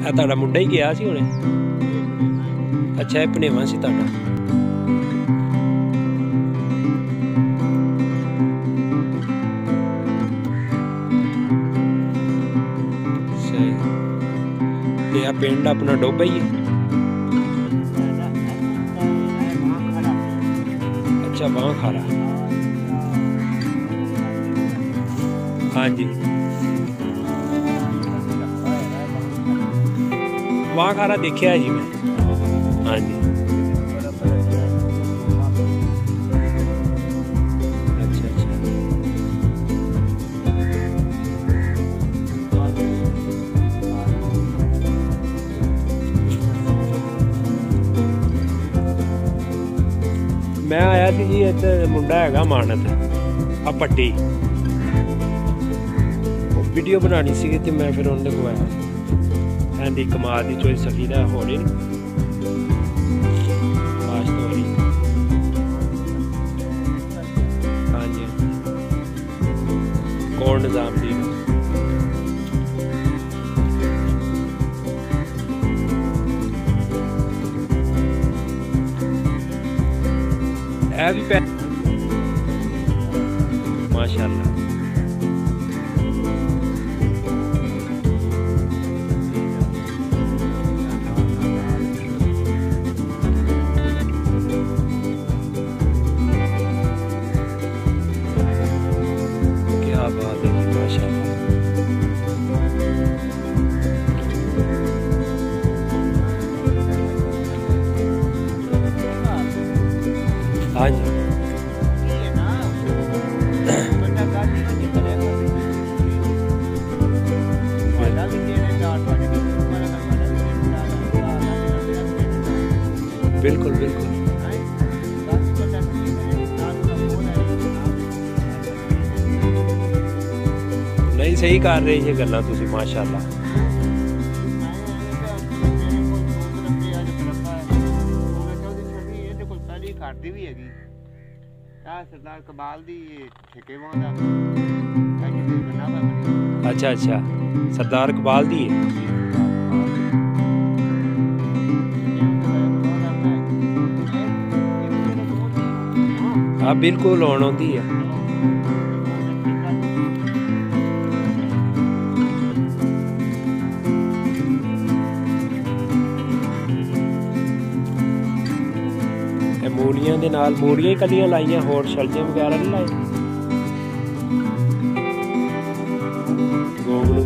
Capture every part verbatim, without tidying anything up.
ਤੁਹਾਡਾ ਮੁੰਡਾ ਹੀ ਗਿਆ ਸੀ ਹੁਣੇ। अच्छा ये भनेवा से ਤੁਹਾਡਾ। सही ते आ पिंड अपना डोबा ही है। अच्छा बां खारा। हाँ जी बां खारा देखा है जी मैं। हाँ जी अच्छा अच्छा मैं आया सी जी इत्थे मुंडा हैगा मानत आ पट्टी वीडियो बनानी सी ते मैं फिर उन्हें को आया एंदी कमाल दी चोई सकी दा होनी कौन निजाम दी भी पै माशाल्लाह बात है माशाल्लाह। हाँ जी बिल्कुल बिल्कुल नहीं सही कर रहे ये गल्लां तुसीं माशाल्लाह। अच्छा अच्छा सरदार इकबाल दी है। हाँ बिल्कुल आउण आउंदी है। मूलियां दे नाल मूलियां ही कलियां लाइयां होर शलजियां वगैरह नहीं लाई। गोगलू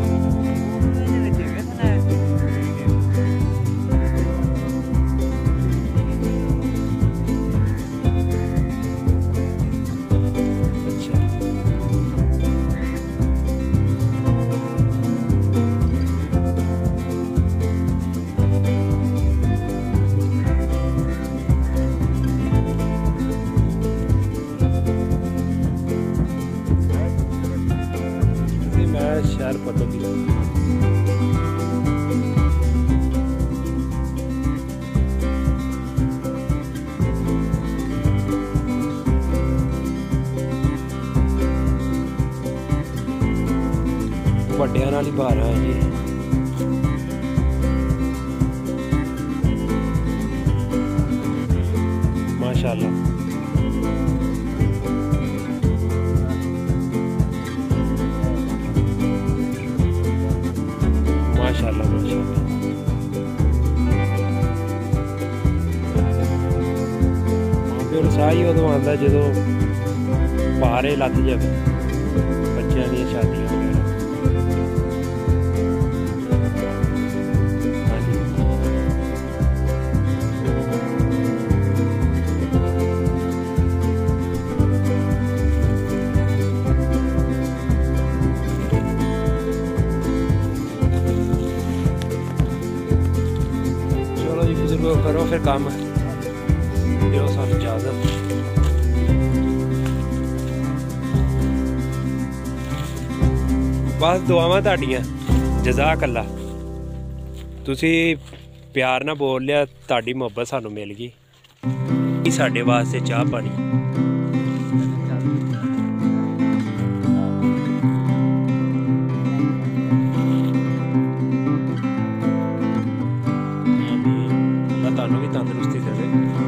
अच्छा शहर पता भी ਵੱਡਿਆਂ ਨਾਲ ਹੀ ਭਾਰਾ ਹੈ ਜੀ। माशाल्लाह माशाल्लाह माशाल्लाह फिर साही उदों आंदा जदों पारे लथ जावे बच्चों दी शादियां वगैरह। चलो करो फिर काम दिओ सानू इजाजत। बस दुआवां तुहाडियां जज़ाक अल्लाह। तुसी प्यार ना बोल लिया तुहाडी मुहब्बत सानू मिल गई साडे वास्ते चाह पानी। तंदुरुस्ती देवे।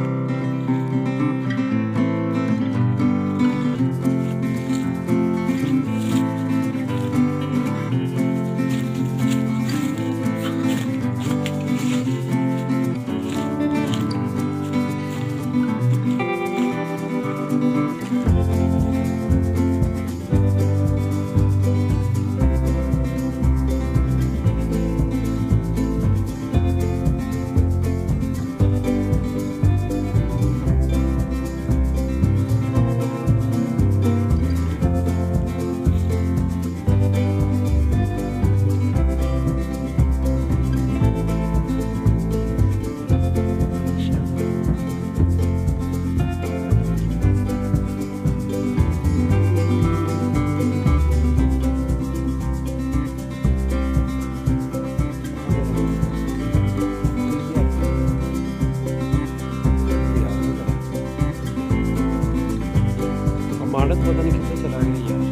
मानस पता नहीं कितने चला गई यार।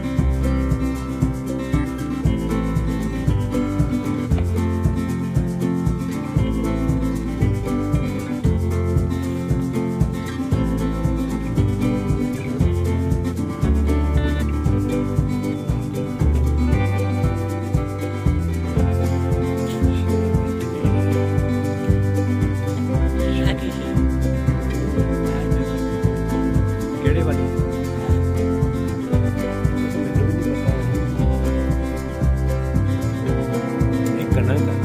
केड़े वाली करना है।